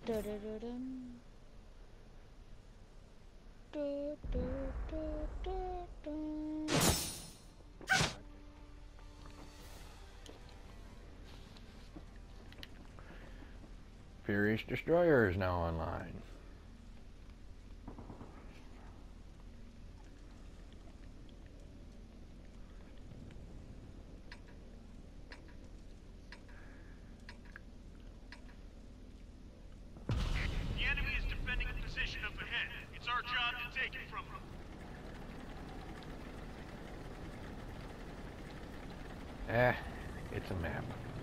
Da-da-da-dum. Da-da-da-da-da. Furious Destroyer is now online. The enemy is defending a position up ahead. It's our job to take it from them. It's a map.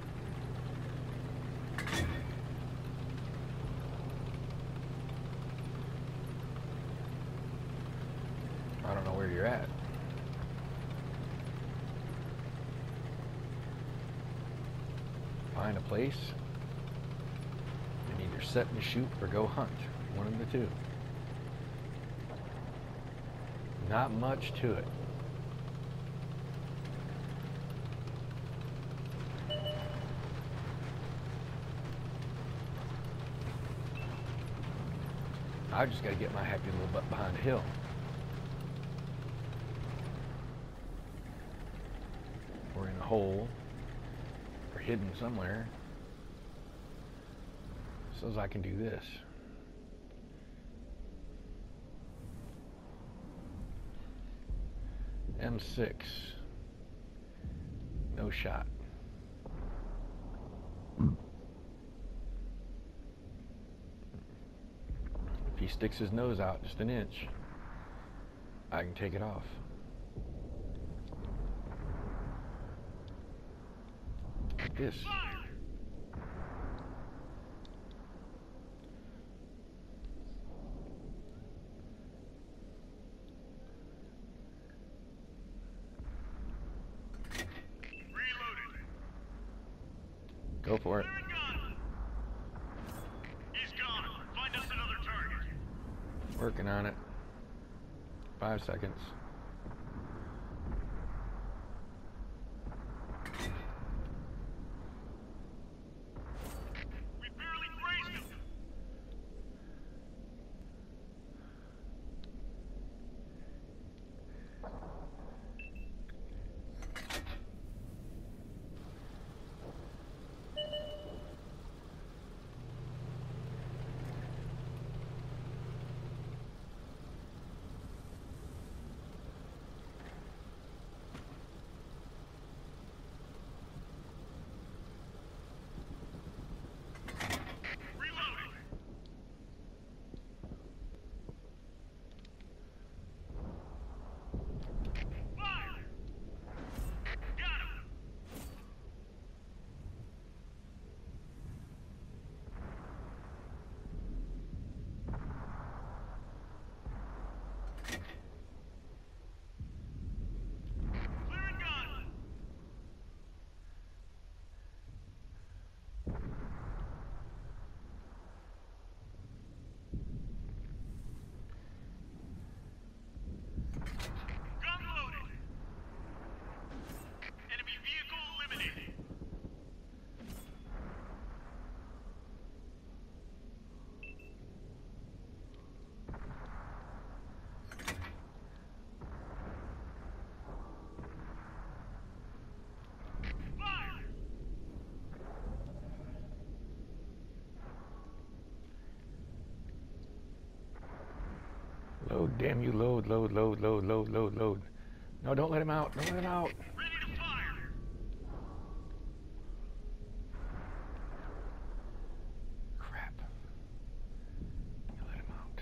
I don't know where you're at. Find a place and either set and shoot or go hunt. One of the two. Not much to it. I just got to get my happy little butt behind a hill. Or in a hole. Or hidden somewhere. So as I can do this. M6. No shot. If he sticks his nose out just an inch, I can take it off. Like this. Reloading. Go for it. He's gone. Find us another target. Working on it. 5 seconds. We barely grazed him. Reloading. Fire. Got him. Clearing gun. Gun loaded. Enemy vehicle eliminated. Fire. Load, damn you, load, load, load, load, load, load, load. No, don't let him out. Don't let him out. Ready to fire. Crap. You let him out.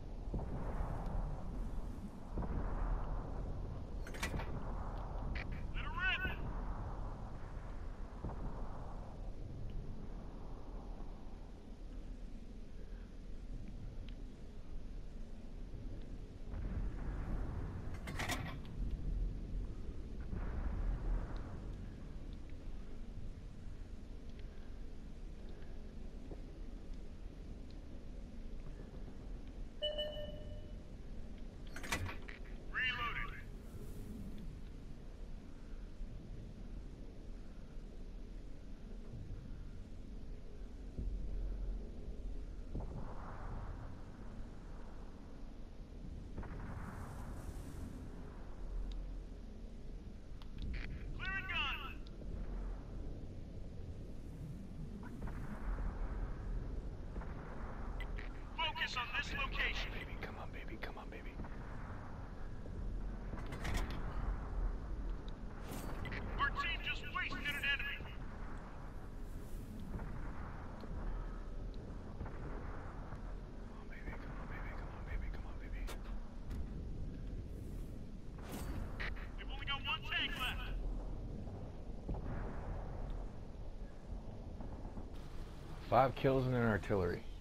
Let her rip. focus on this location. Baby, come on, baby, come on, baby. Our team just wasted an enemy. Come on, baby, come on, baby, come on, baby, come on, baby. We've only got one tank left. 5 kills and an artillery.